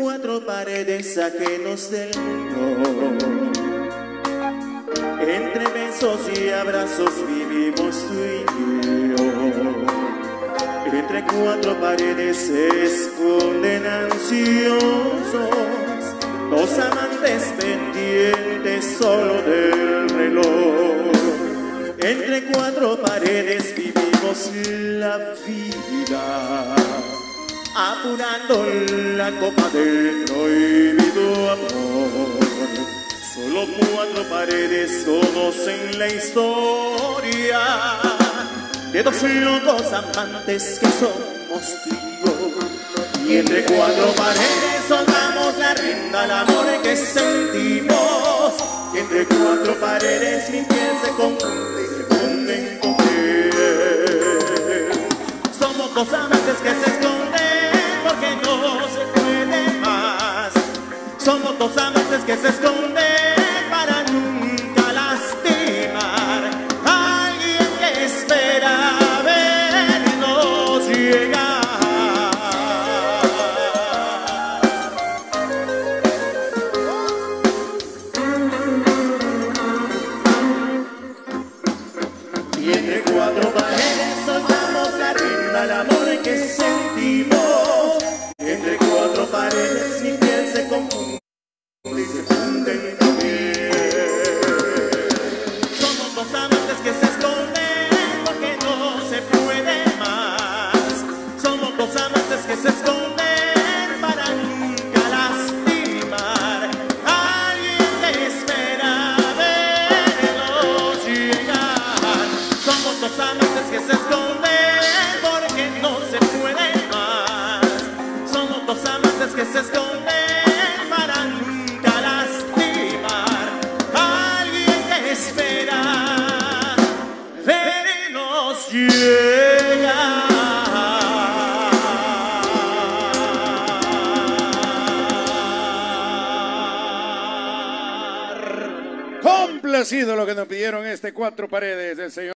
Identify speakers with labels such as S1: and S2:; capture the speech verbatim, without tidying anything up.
S1: cuatro paredes ajenos del mundo. Entre besos y abrazos vivimos tú y yo. Entre cuatro paredes se esconden ansiosos dos amantes pendientes solo del reloj. Entre cuatro paredes vivimos la vida, apurando la copa del prohibido amor. Solo cuatro paredes conocen la historia de dos locos amantes que somos tú y yo. Y entre cuatro paredes soltamos la rienda al amor que sentimos. Y entre cuatro paredes mi piel se confunde y se funde con piel. Somos dos amantes que se esconden porque no se puede más. Somos dos amantes que se esconden para nunca lastimar a alguien que espera vernos llegar. Y entre cuatro paredes soltamos la rienda al amor que sentimos. Entre cuatro paredes mi piel se confunde y se funde en piel. Somos dos amantes que se esconden porque no se puede más. Somos dos amantes que se esconden para nunca lastimar a alguien que espera vernos llegar. Somos dos amantes que se esconden porque no se puede más. Somos dos amantes que se esconden para nunca lastimar a alguien que espera vernos llegar.
S2: Complacido lo que nos pidieron este Cuatro Paredes del señor